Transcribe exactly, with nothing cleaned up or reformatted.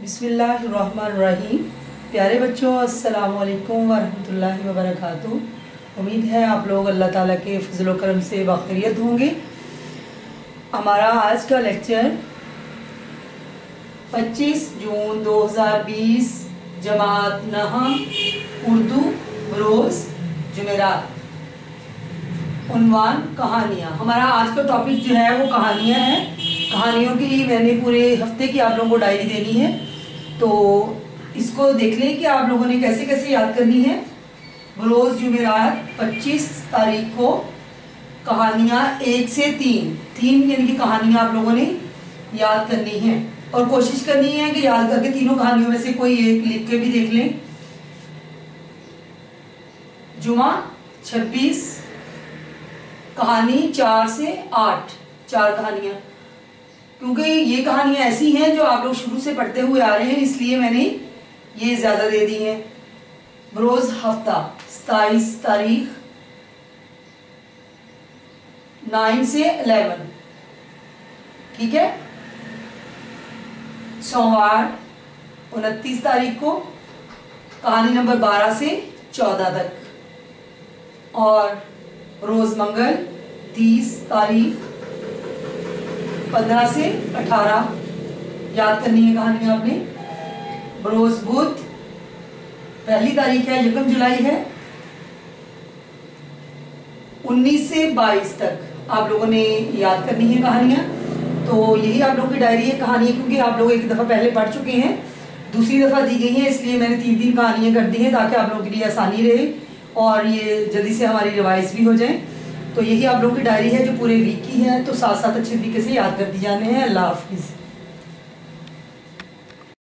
बिस्मिल्लाहिर्रहमानिर्रहीम। प्यारे बच्चों, अस्सलाम वालेकुम वरहमतुल्लाहि वबरकातुहू। उम्मीद है आप लोग अल्लाह ताला के फजल व करम से बखैरियत होंगे। हमारा आज का लेक्चर पच्चीस जून दो हज़ार बीस जमात नहा उर्दू रोज़ जुमेरात। उन्वान कहानियाँ। हमारा आज का टॉपिक जो है वो कहानियाँ हैं। कहानियों की मैंने पूरे हफ्ते की आप लोगों को डायरी देनी है, तो इसको देख लें कि आप लोगों ने कैसे कैसे याद करनी है। रोज़ जुमेरात पच्चीस तारीख को कहानियाँ एक से तीन तीन यानी कि कहानियाँ आप लोगों ने याद करनी है और कोशिश करनी है कि याद करके तीनों कहानियों में से कोई एक लिख के भी देख लें। जुमा छब्बीस, कहानी चार से आठ, चार कहानियां, क्योंकि ये कहानियां ऐसी हैं जो आप लोग शुरू से पढ़ते हुए आ रहे हैं, इसलिए मैंने ये ज्यादा दे दी हैं। रोज हफ्ता सताईस तारीख नाइन से इलेवन, ठीक है। सोमवार उनतीस तारीख को कहानी नंबर बारह से चौदह तक, और रोज मंगल तीस तारीख पंद्रह से अठारह याद करनी है कहानियां आपने। रोज बुध पहली तारीख है, यकम जुलाई है, उन्नीस से बाईस तक आप लोगों ने याद करनी है कहानियां। तो यही आप लोगों की डायरी है कहानियां, क्योंकि आप लोग एक दफा पहले पढ़ चुके हैं, दूसरी दफा दी गई है, इसलिए मैंने तीन तीन कहानियां कर दी हैं ताकि आप लोगों के लिए आसानी रहे और ये जल्दी से हमारी रिवाइज भी हो जाए। तो यही आप लोगों की डायरी है जो पूरे वीक की है, तो साथ साथ अच्छे तरीके से याद करती जाने हैं। अल्लाह हाफिज़।